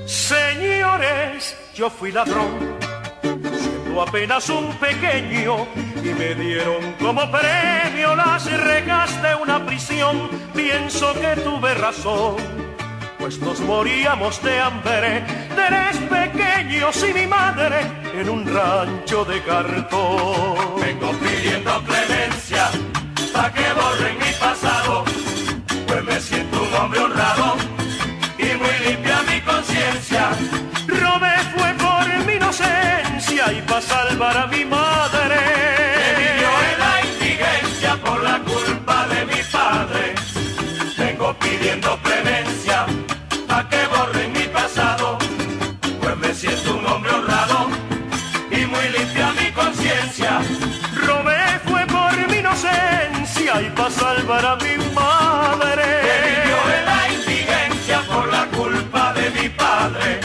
Señores, yo fui ladrón, siendo apenas un pequeño, y me dieron como premio las rejas de una prisión. Pienso que tuve razón, pues nos moríamos de hambre, 3 pequeños y mi madre en un rancho de cartón. Vengo pidiendo clemencia, pa' que borren mi pasado, pues me siento un hombre honrado y muy limpia mi conciencia. Robé fue por mi inocencia y pa' salvar a mi madre, que vivió en la indigencia por la culpa de mi padre. Vengo pidiendo clemencia, pa' que borren mi pasado, pues me siento un hombre honrado y muy limpia mi conciencia. robé fue por mi inocencia y pa' salvar a mi madre, que vivió en la indigencia por la culpa de mi padre.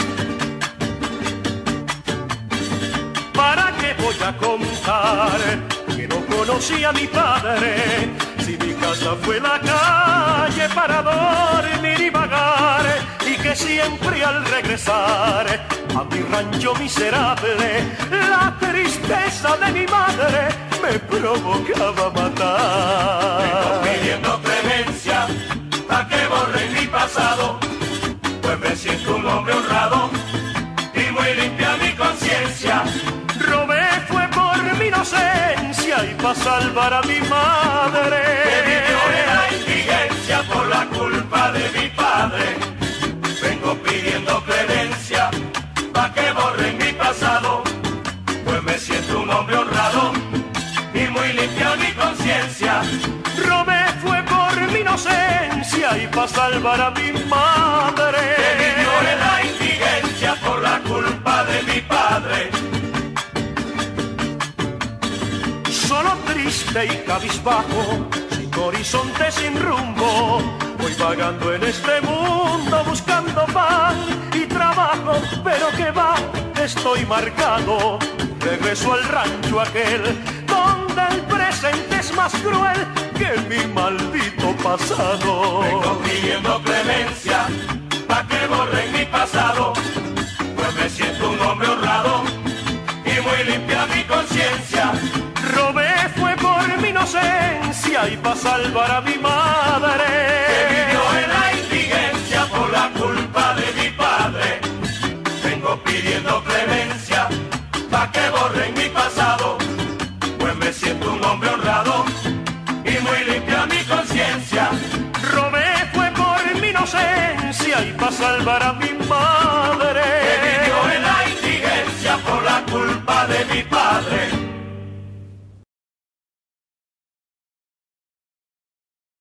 ¿Para qué voy a contar que no conocí a mi padre? Si mi casa fue la calle para dormir y vagar, y que siempre al regresar a mi rancho miserable, la tristeza de mi madre me provocaba matar. Vengo pidiendo clemencia, pa' que borren mi pasado, pues me siento un hombre honrado y muy limpia mi conciencia. Robé fue por mi inocencia y pa' salvar a mi madre, que vivió en la indigencia por la culpa de mi padre. Vengo pidiendo clemencia, pa' que borren mi pasado, pues me siento un hombre honrado y muy limpia mi conciencia. robé fue por mi inocencia y pa' salvar a mi madre, que vivió en la indigencia por la culpa de mi padre. Solo triste y cabizbajo, sin horizonte, sin rumbo, voy vagando en este mundo buscando pan y trabajo, pero que va, estoy marcado. Regreso al rancho aquel donde el presente es más cruel que mi maldito pasado. Vengo pidiendo clemencia, pa' que borren mi pasado, pues me siento un hombre honrado y muy limpia mi conciencia. Robé fue por mi inocencia y pa' salvar a mi madre, que vivió en la indigencia por la culpa de mi padre. Vengo pidiendo clemencia, pa' que borren mi pasado, pues me siento un hombre honrado y muy limpia mi conciencia. robé fue por mi inocencia y pa' salvar a mi madre, que vivió en la indigencia por la culpa de mi padre.